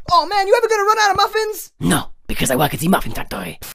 Oh man, you ever gonna run out of muffins? No, because I work at the muffin factory.